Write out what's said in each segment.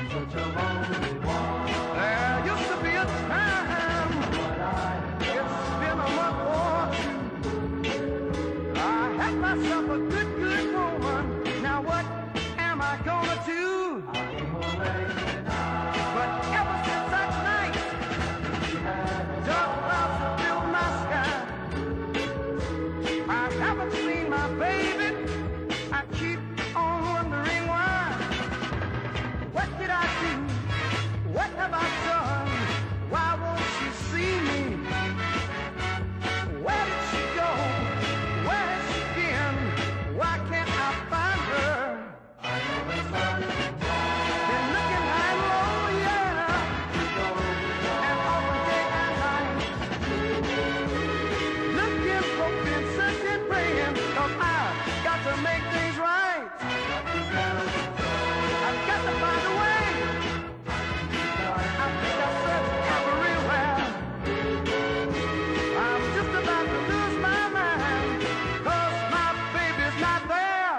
such a lonely one. There used to be a time, it's been a month or two, I had myself a good woman. Now what am I gonna do? But ever since that night, dark clouds have filled my sky. I haven't seen my baby. I keep on wondering why. What did I do? What have I done? Why won't she see me? Where did she go? Where has she been? Why can't I find her? I know there's nothing wrong. Been looking high and low, yeah, and all day and night. Looking for fences and praying, 'cause I've got to make things right. I've got to find a way. I think I searched everywhere. I'm just about to lose my mind, 'cause my baby's not there.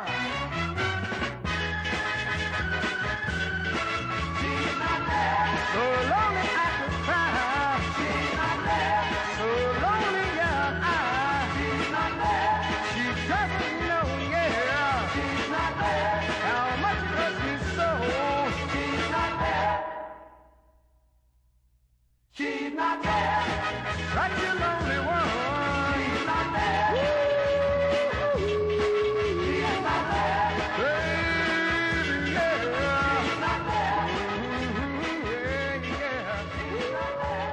She's not there. So lonely I could cry. She's not there. So lonely, yeah, She's not there. she doesn't know, yeah, She's not there. how much it hurts me so. She's not there. She's not there. Such a lonely one. She's not there. She's not there. Baby, yeah. She's not there. Yeah, yeah. She's not there.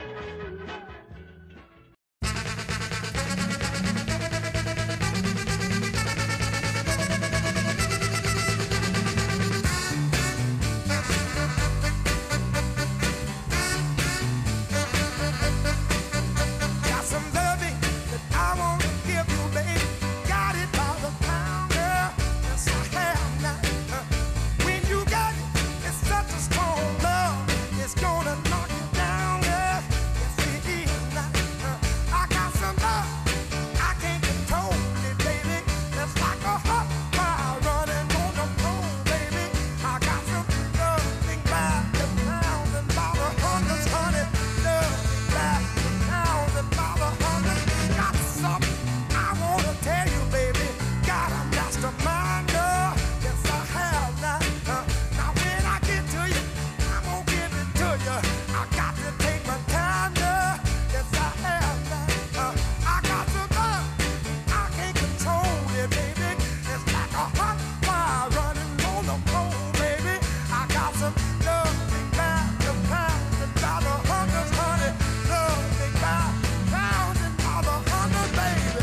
Got some loving that I wanna give you, baby. Got it by the pound, girl. Yes, I have now. When you got it, it's such a strong love. It's gonna knock you down, girl. Yes, it is now. I got some love I can't control it, baby. It's like a hot fire running on the floor, baby. I got some loving by the pound and by the hundreds, honey. Love by the pound and by the hundreds. Got something I wanna tell you, baby. Got a mastermind, girl. Yes, I have now. Now when I get to you, I'm gonna give it to you. I got to take my time, girl. Yes, I have now. I got some love I can't control it, baby. It's like a hot fire running on the floor, baby. I got some love by the pound and by the hundreds, honey. Love by pound and by the hundreds, baby.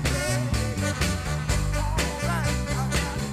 All right, I got it.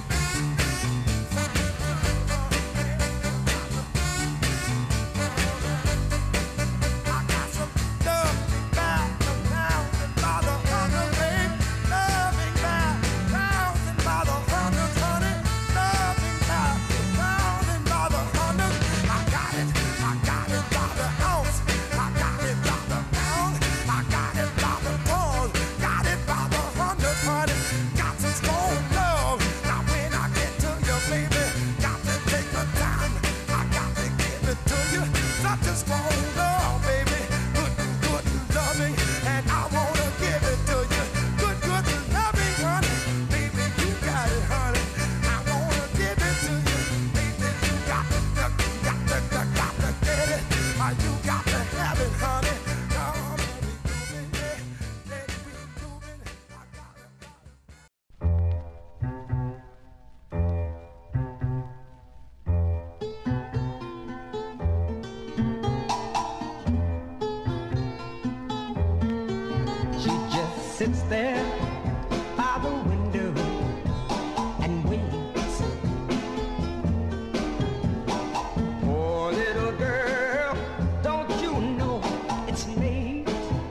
I got some love by the pound and by the hundreds, baby. Loving by pound and by the hundreds, honey. Loving by the pound and by the hundreds. I got it by the ounce. I got it by the pound. I got it by the ton. Got it by the hundreds, honey. Got some strong love. Now when I get to you, baby, got to take the time. I got to give it to you. Such a strong love, baby. Good loving, and I wanna give it to you. Good loving, honey. Baby, you got it, honey. I wanna give it to you. Baby, you got to get it. You got to have it, honey. Oh, baby, let it be moving. I got it. She just sits there by the window and waits. Poor little girl, don't you know it's late?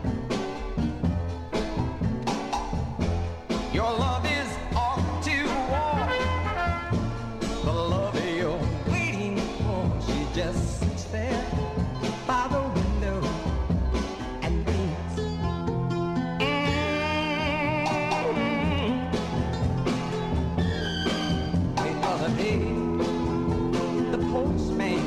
Your love is off to war. The love you're waiting for. She just sits there by the window and waits. The other day, the postman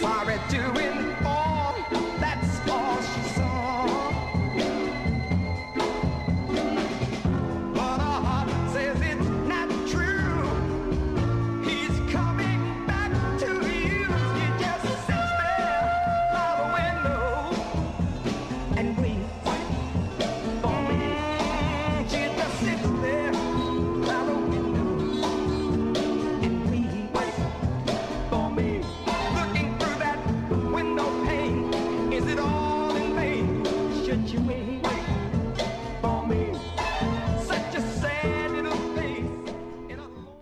far as doing all, that's all she saw. But her heart says it's not true. He's coming back to you. He just sits there by the window and waits for me. She just sits there by the window and waits for me. Looking through that window pane, is it all in vain? Should you wait for me? Such a sad little face in a lonely...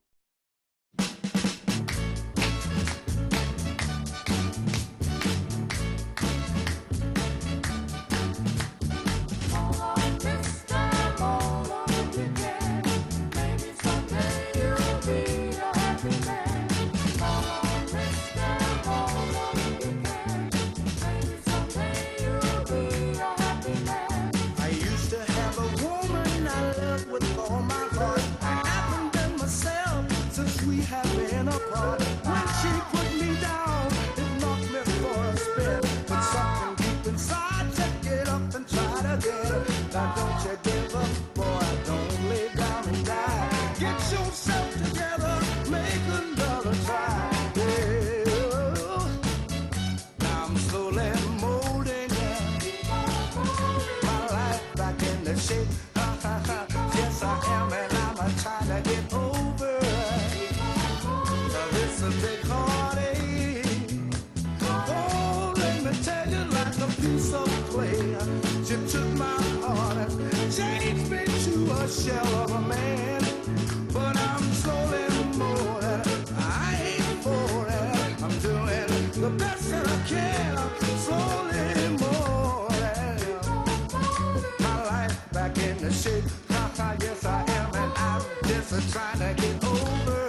Maybe someday you'll be a happy man. Hold on, mister, hold on if you can. Maybe someday you'll be a happy man. I used to have a woman I loved with all my heart. I haven't been myself since we have been apart. When she put me down, it knocked me for a spin. But something deep inside said get up and try to get up. Now don't you give up, boy, don't lay down and die. Get yourself together, make another try. Yeah. Now I'm slowly molding, yeah. My life back in the shape. Yes, I am, and I'm trying to get over this a big heartache. Oh, let me tell you, like a piece of clay, she took my heart and changed me to a shell of a man. But I'm slowly molding. I ain't for it. I'm doing the best that I can. I'm slowly molding my life back in the shape. Yes, I am, and I'm just trying to get over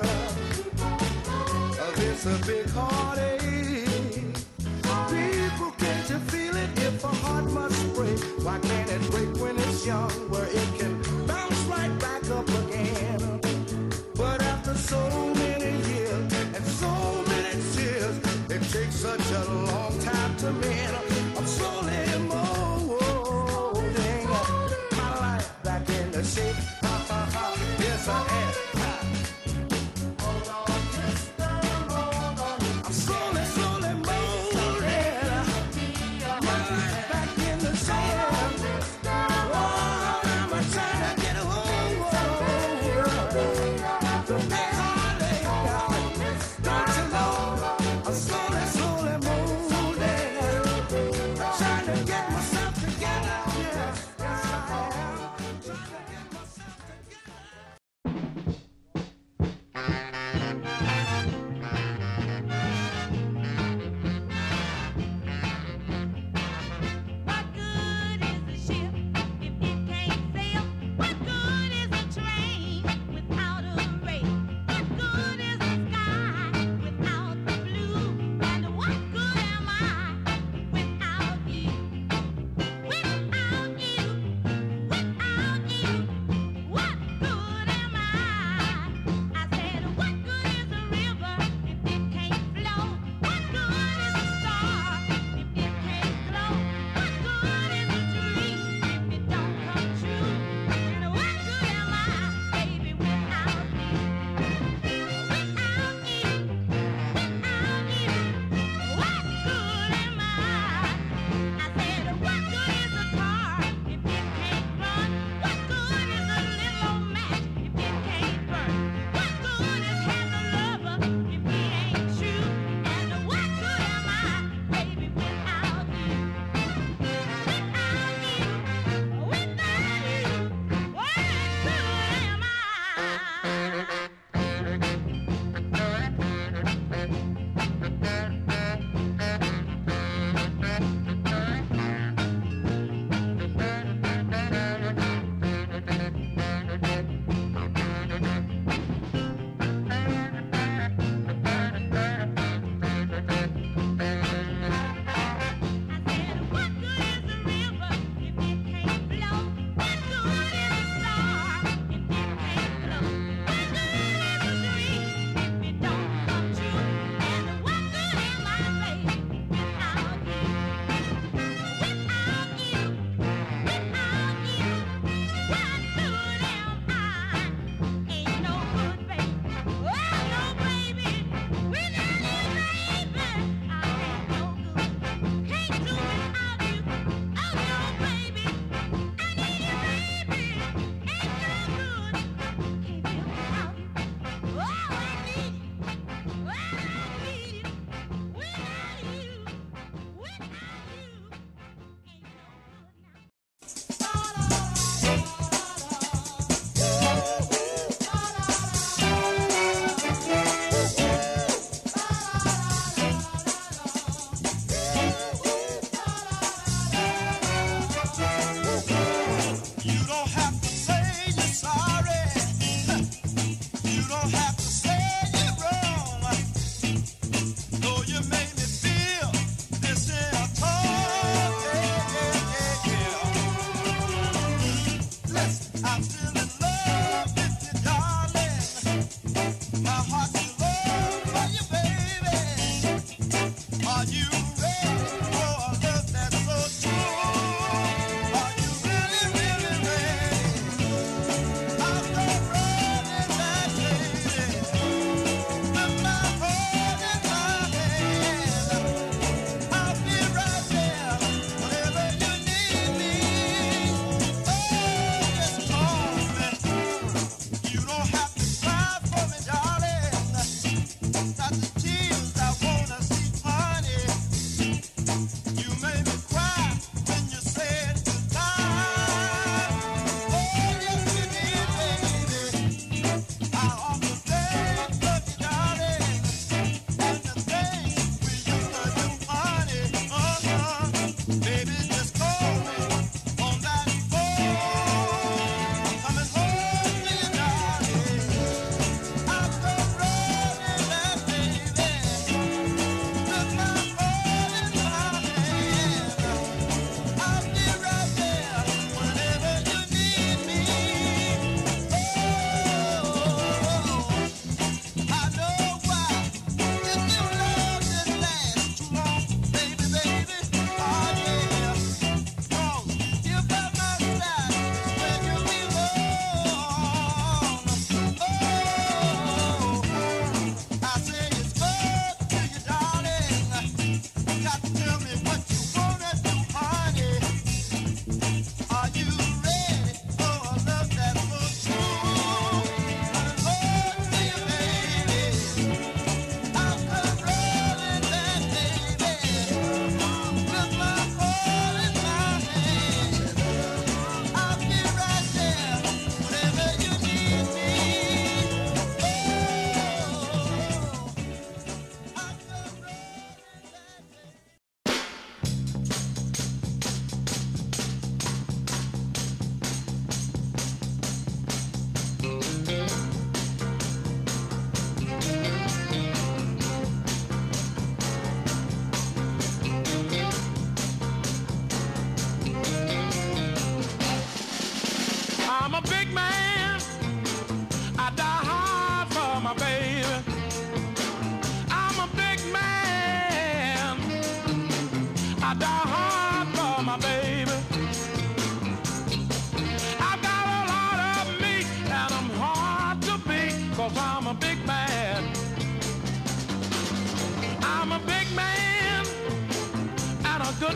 this a big heartache. People, can't you feel it? If a heart must break, why can't it break when it's young, where it can bounce right back up again? But after so many years and so many tears, it takes such a long time to mend. I'm slowly molding my life back in the shape. Yes, I am. Hold on, mister, hold on. I'm slowly molding my life back in the shape. Oh, I'm trying to get home. The big heartache, don't you know? I'm slowly molding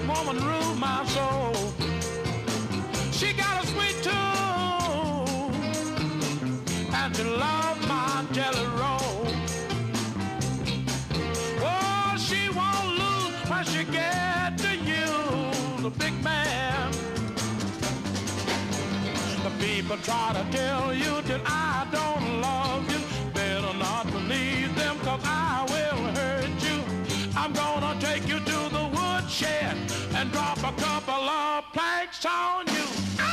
woman rule my soul. She got a sweet tooth, and she loves my jelly roll. Oh, she won't lose when she get to you, the big man. The people try to tell you that I don't love you. Better not believe them, 'cause I will hurt you. I'm gonna take you to the woodshed and drop a couple of planks on you.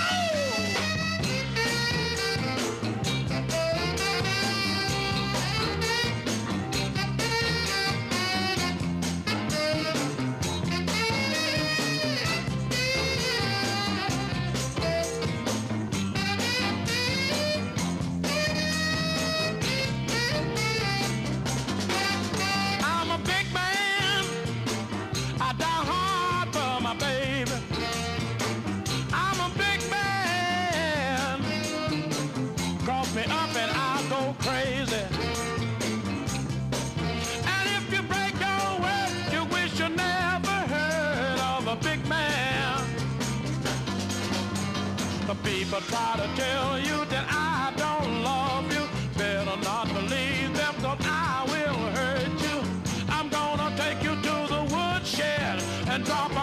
Crazy. And if you break your word, you wish you never heard of a big man. The people try to tell you that I don't love you. Better not believe them, 'cause I will hurt you. I'm gonna take you to the woodshed and drop